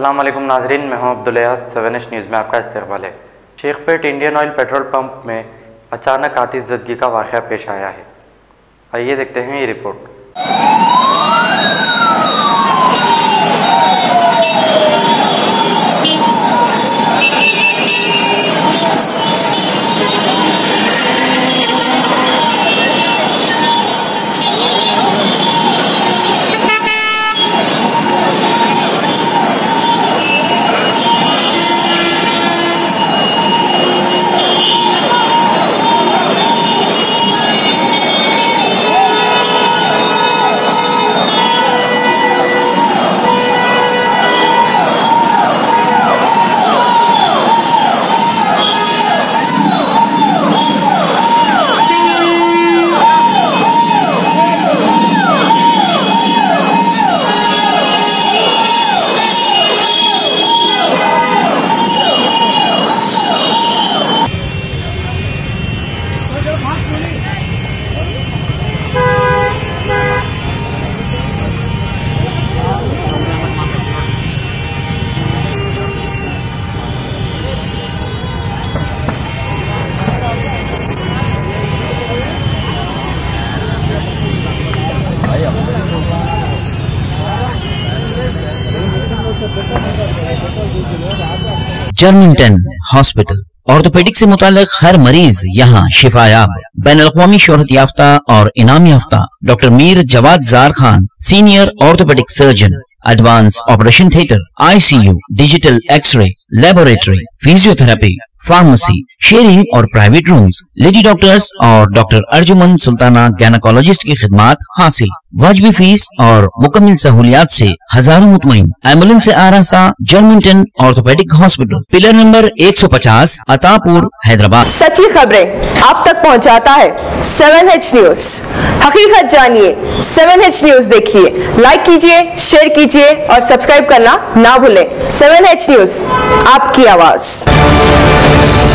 अस्सलाम वालेकुम नाजरीन, मैं हूं अब्दुल अयाज। 7H न्यूज़ में आपका इस्तकबाल है। Shaikpet Indian oil petrol pump में अचानक आतिशज़दगी का वाक़या पेश आया है। आइए देखते हैं ये रिपोर्ट। जर्मिंगटन हॉस्पिटल ऑर्थोपेडिक से मुताल्लिक हर मरीज यहाँ शिफायाब। बैनुल-अक़वामी शोहरत याफ्ता और इनाम याफ्ता doctor Mir Jawad Zar Khan, senior orthopaedic surgeon, advance operation theatre, ICU, digital X-ray, laboratory, physiotherapy, pharmacy, sharing और प्राइवेट रूम्स, लेडी डॉक्टर्स और डॉक्टर अर्जुमन सुल्ताना गैनकोलॉजिस्ट की खिदमात हासिल। वाजिबी फीस और मुकम्मल सहूलियात से हजारों मुतमईन। एम्बुलेंस से आरास्ता Germington orthopaedic hospital, pillar number 150, Attapur, Hyderabad. सच्ची खबरें आप तक पहुंचाता है 7H न्यूज। हकीकत जानिए, 7H न्यूज देखिए, लाइक कीजिए, शेयर कीजिए और सब्सक्राइब करना ना भूलें। 7H न्यूज, आपकी आवाज।